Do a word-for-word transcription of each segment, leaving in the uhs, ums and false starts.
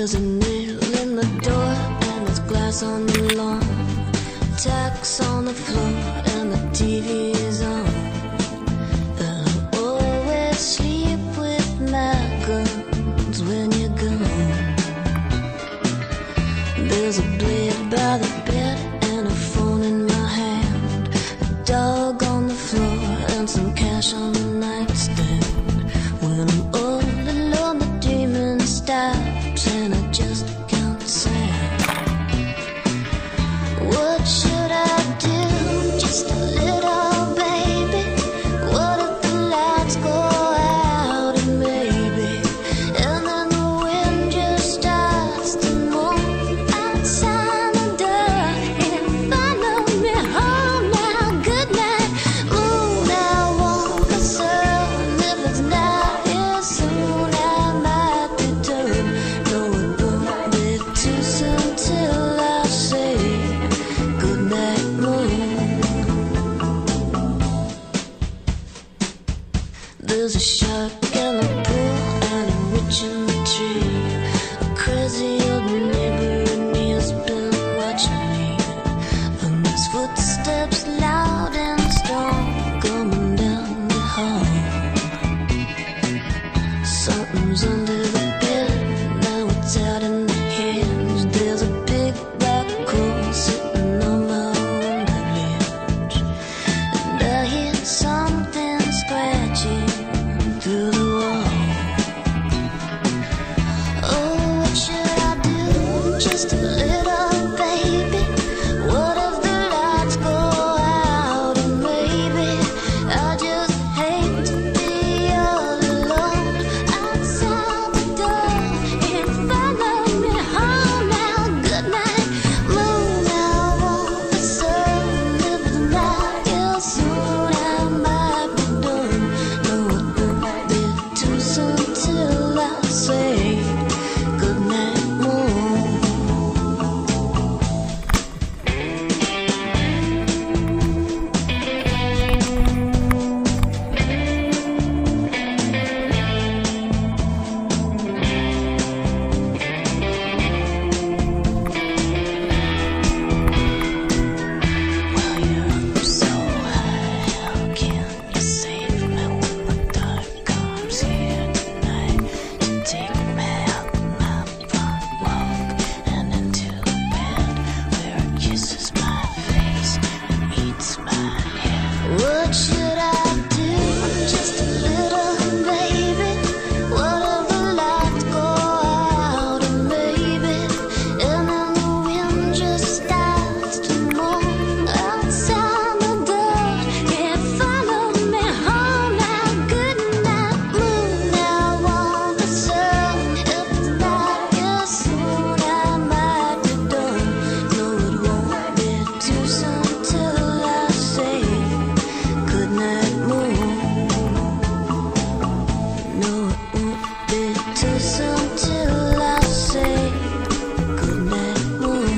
There's a nail in the door and there's glass on the lawn, tacks on the floor and the T V is on. And I always sleep with my guns when you're gone. There's a blade by the bed and a phone in my hand, a dog on the floor and some cash on the nightstand. When I'm all alone the demon stops and I just count sand. What should I do? Just a little baby. What if the lights go out and maybe, and then the wind just starts to move outside the door and follow me home now. Good night, moon. I want the sun. If it's not here soon, I might return. No, it won't be too soon till I say good night, moon. There's a shark in the pool and a witch in the tree, a crazy old neighbor and he has been watching me. And there's footsteps loud and strong coming down the hall. Something's under the bed, now it's out in the hinge. There's a big black hole sitting on my window ledge, and I hear something scratching through the wall. Oh, what should I do? Just a little baby. What if the lights go out and maybe I just hate to be all alone outside the door and follow me home now. Good night, moon. I want the sun. If it's not here soon, I might be done. No, it won't be too soon till I say good night, moon. Well, you're up so high, how can you save me when the dark comes here tonight to take me out my front walk and into the bed where it kisses my face and eats my head? What should I do? Just a little baby. What if the lights go out and maybe, and then the wind just starts to move outside the door and follow me home now. Good night, moon. I want the sun. If it's not here soon, I might be done. No, it won't be too soon till I say good night, moon. No, it won't be too soon till I say good night, moon.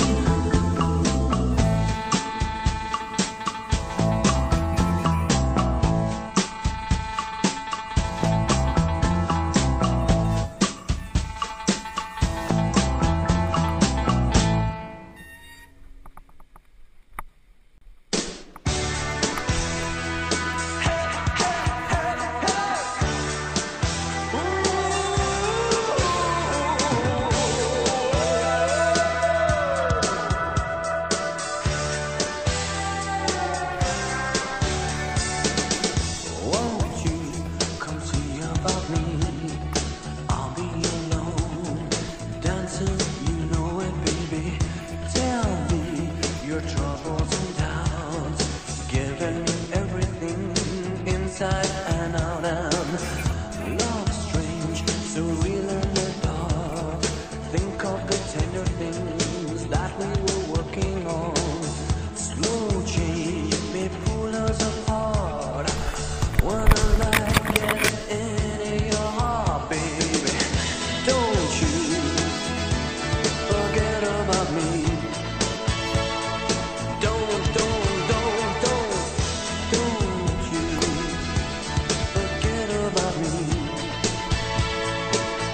Won't you come see about me? I'll be alone, dancing, you know it, baby. Tell me your troubles and doubts, giving everything inside and out. And love strange, so real in the dark. Think of the tender things that we were working on. Slow change may pull us apart. Wanna light get into your heart, baby. Don't you forget about me. Don't, don't, don't, don't, don't you forget about me.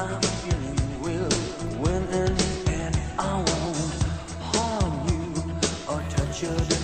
I'm feeling will win in the end. I won't harm you or touch your